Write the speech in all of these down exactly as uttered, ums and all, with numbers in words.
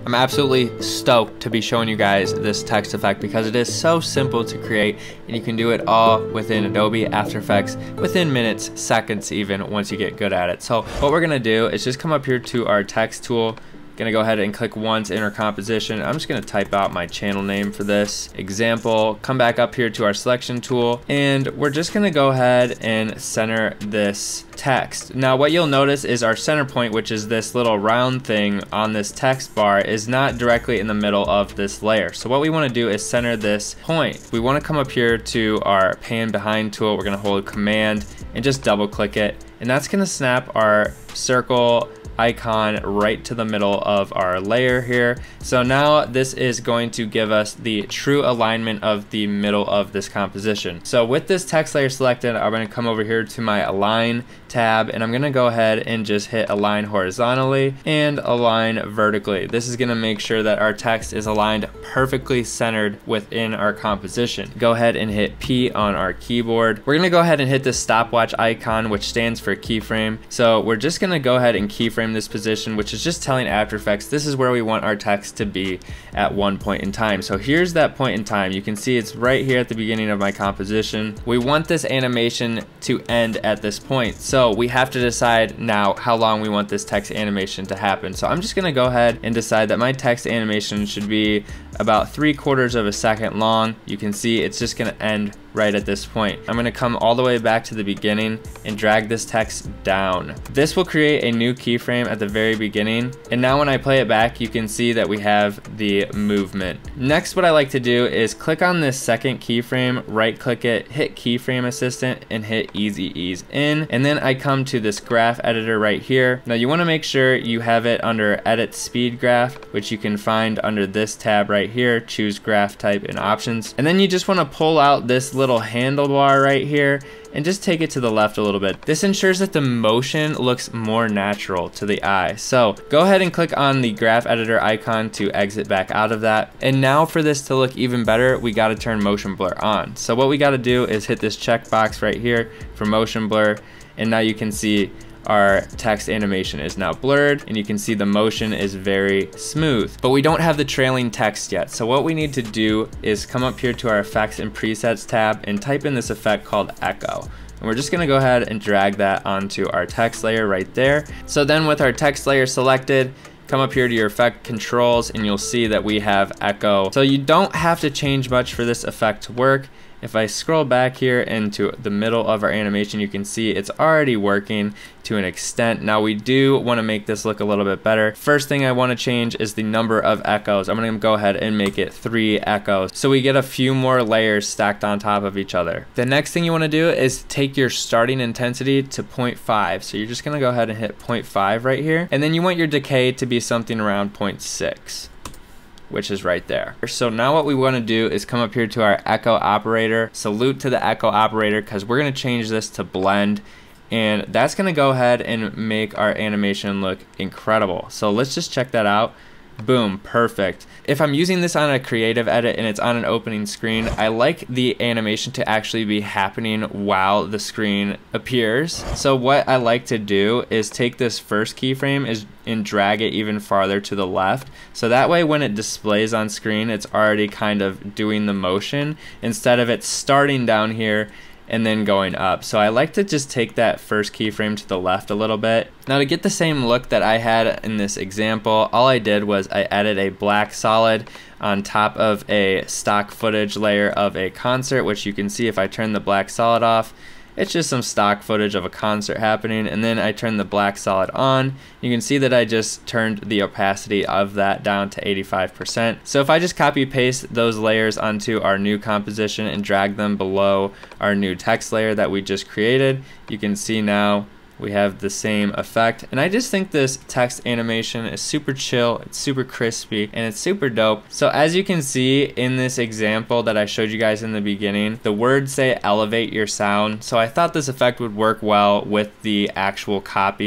I'm absolutely stoked to be showing you guys this text effect because it is so simple to create and you can do it all within Adobe After Effects within minutes, seconds even, once you get good at it. So what we're gonna do is just come up here to our text tool. Gonna go ahead and click once in our composition. I'm just gonna type out my channel name for this example, come back up here to our selection tool, and we're just gonna go ahead and center this text. Now what you'll notice is our center point, which is this little round thing on this text bar, is not directly in the middle of this layer. So what we wanna do is center this point. We wanna come up here to our pan behind tool. We're gonna hold Command and just double click it, and that's gonna snap our circle icon right to the middle of our layer here. So now this is going to give us the true alignment of the middle of this composition. So with this text layer selected, I'm going to come over here to my Align tab, and I'm going to go ahead and just hit Align horizontally and Align vertically. This is going to make sure that our text is aligned perfectly centered within our composition. Go ahead and hit P on our keyboard. We're going to go ahead and hit this stopwatch icon, which stands for keyframe. So we're just going to go ahead and keyframe this position, which is just telling After Effects this is where we want our text to be at one point in time. So here's that point in time. You can see it's right here at the beginning of my composition. We want this animation to end at this point. So we have to decide now how long we want this text animation to happen. So I'm just gonna go ahead and decide that my text animation should be about three quarters of a second long. You can see it's just gonna end right at this point. I'm gonna come all the way back to the beginning and drag this text down. This will create a new keyframe at the very beginning, and now when I play it back, you can see that we have the movement. Next, what I like to do is click on this second keyframe, right click it, hit Keyframe Assistant, and hit Easy Ease In, and then I come to this graph editor right here. Now you wanna make sure you have it under Edit Speed Graph, which you can find under this tab right here, choose Graph Type and Options, and then you just wanna pull out this little little handlebar right here and just take it to the left a little bit. This ensures that the motion looks more natural to the eye. So go ahead and click on the graph editor icon to exit back out of that. And now for this to look even better, we got to turn motion blur on. So what we got to do is hit this checkbox right here for motion blur, and now you can see our text animation is now blurred, and you can see the motion is very smooth, but we don't have the trailing text yet. So what we need to do is come up here to our Effects and Presets tab and type in this effect called Echo. And we're just gonna go ahead and drag that onto our text layer right there. So then with our text layer selected, come up here to your effect controls and you'll see that we have echo. So you don't have to change much for this effect to work. If I scroll back here into the middle of our animation, you can see it's already working to an extent. Now we do want to make this look a little bit better. First thing I want to change is the number of echoes. I'm going to go ahead and make it three echoes, so we get a few more layers stacked on top of each other. The next thing you want to do is take your starting intensity to zero point five. So you're just going to go ahead and hit zero point five right here, and then you want your decay to be something around zero point six. Which is right there. So now what we want to do is come up here to our echo operator, salute to the echo operator, because we're going to change this to blend, and that's going to go ahead and make our animation look incredible. So let's just check that out. Boom, perfect. If I'm using this on a creative edit and it's on an opening screen, I like the animation to actually be happening while the screen appears. So what I like to do is take this first keyframe is and drag it even farther to the left. So that way when it displays on screen, it's already kind of doing the motion instead of it starting down here and then going up. So I like to just take that first keyframe to the left a little bit. Now to get the same look that I had in this example, all I did was I added a black solid on top of a stock footage layer of a concert, which you can see if I turn the black solid off, it's just some stock footage of a concert happening, and then I turn the black solid on. You can see that I just turned the opacity of that down to eighty-five percent. So if I just copy paste those layers onto our new composition and drag them below our new text layer that we just created, you can see now we have the same effect. And I just think this text animation is super chill, it's super crispy, and it's super dope. So as you can see in this example that I showed you guys in the beginning, the words say elevate your sound. So I thought this effect would work well with the actual copy.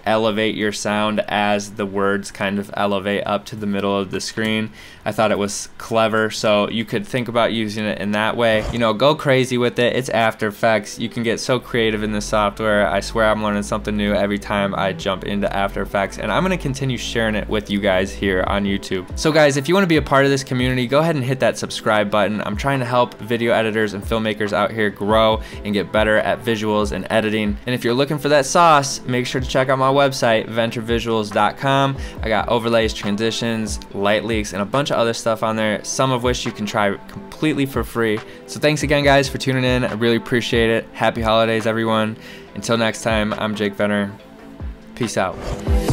elevate your sound as the words kind of elevate up to the middle of the screen. I thought it was clever, so you could think about using it in that way. You know, go crazy with it. It's After Effects. You can get so creative in this software. I swear I'm learning something new every time I jump into After Effects, and I'm gonna continue sharing it with you guys here on YouTube. So guys, if you wanna be a part of this community, go ahead and hit that subscribe button. I'm trying to help video editors and filmmakers out here grow and get better at visuals and editing. And if you're looking for that sauce, make sure to check out my website, venture visuals dot com. I got overlays, transitions, light leaks, and a bunch of other stuff on there, some of which you can try completely for free. So thanks again, guys, for tuning in. I really appreciate it. Happy holidays, everyone. Until next time, I'm Jake Venner. Peace out.